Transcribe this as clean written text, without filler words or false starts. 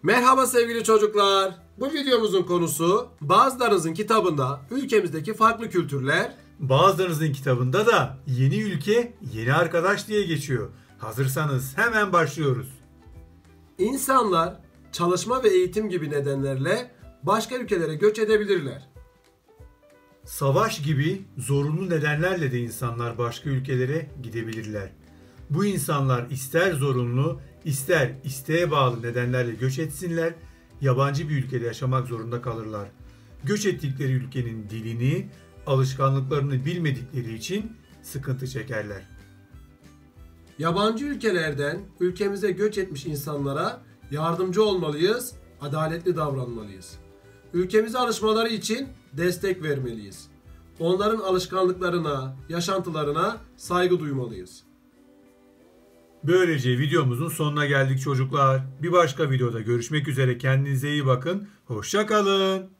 Merhaba sevgili çocuklar. Bu videomuzun konusu bazılarınızın kitabında ülkemizdeki farklı kültürler, bazılarınızın kitabında da yeni ülke, yeni arkadaş diye geçiyor. Hazırsanız hemen başlıyoruz. insanlar çalışma ve eğitim gibi nedenlerle başka ülkelere göç edebilirler. Savaş gibi zorunlu nedenlerle de insanlar başka ülkelere gidebilirler. Bu insanlar ister zorunlu, ister isteğe bağlı nedenlerle göç etsinler, yabancı bir ülkede yaşamak zorunda kalırlar. Göç ettikleri ülkenin dilini, alışkanlıklarını bilmedikleri için sıkıntı çekerler. Yabancı ülkelerden ülkemize göç etmiş insanlara yardımcı olmalıyız, adaletli davranmalıyız. Ülkemize alışmaları için destek vermeliyiz. Onların alışkanlıklarına, yaşantılarına saygı duymalıyız. Böylece videomuzun sonuna geldik çocuklar. Bir başka videoda görüşmek üzere. Kendinize iyi bakın. Hoşça kalın.